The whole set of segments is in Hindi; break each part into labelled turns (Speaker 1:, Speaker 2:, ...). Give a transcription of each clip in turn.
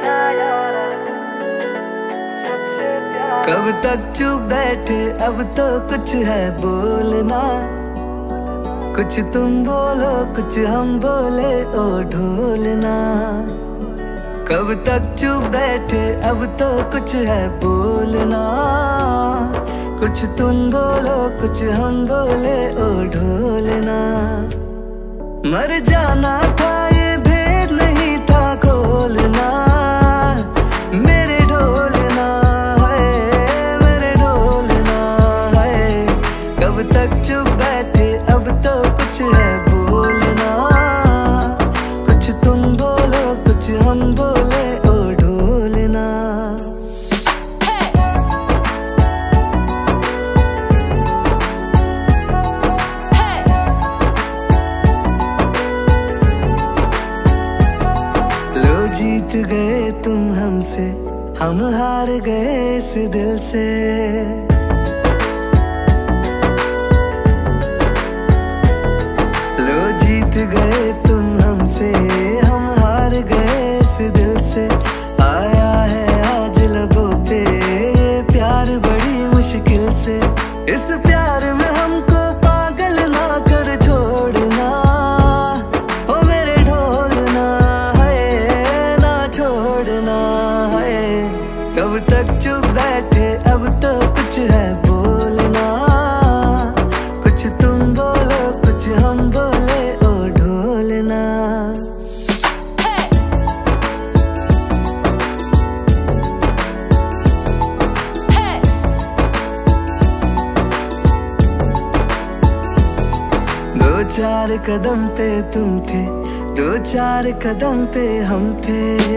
Speaker 1: कब तक चुप बैठे, अब तो कुछ है बोलना। कुछ तुम बोलो कुछ हम बोले, ओ ढोलना। कब तक चुप बैठे, अब तो कुछ है बोलना। कुछ तुम बोलो कुछ हम बोले, ओ ढोलना। मर जाना था ये भेद नहीं था खोलना। मेरे ढोलना है, मेरे ढोलना है। कब तक चुप बैठे, अब तो कुछ है बोलना। कुछ तुम बोलो कुछ हम बोले, ओ ढोलना। लो जीत गए तुम हमसे, हम हार गए इस दिल से। लो जीत गए तुम हमसे, हम हार गए इस दिल से। आया है आज लबों पे ये प्यार बड़ी मुश्किल से। इस प्यार में हमको पागल ना कर छोड़ना। ओ मेरे ढोलना है, ना छोड़ना है। कब तक चुप बैठे, अब तो कुछ है बोलना। कुछ तुम बोलो कुछ हम बोले, ओ ढोलना। दो चार कदम पे तुम थे, दो चार कदम पे हम थे।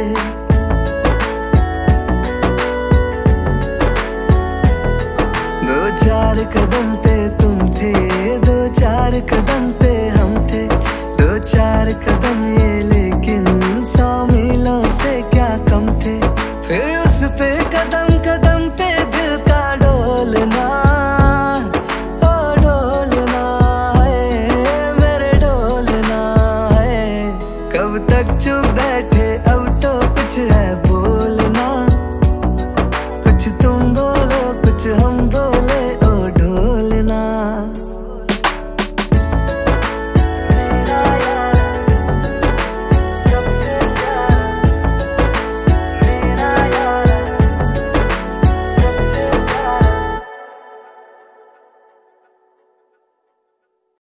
Speaker 1: दो चार कदम पे तुम थे, दो चार कदम पे हम थे। दो चार कदम ये लेकिन 100 मीलों से क्या कम थे। फिर उस पे कदम कदम पे दिल का डोलना। ओ डोलना है, मेरे डोलना है। कब तक चुप बैठे, अब तो कुछ है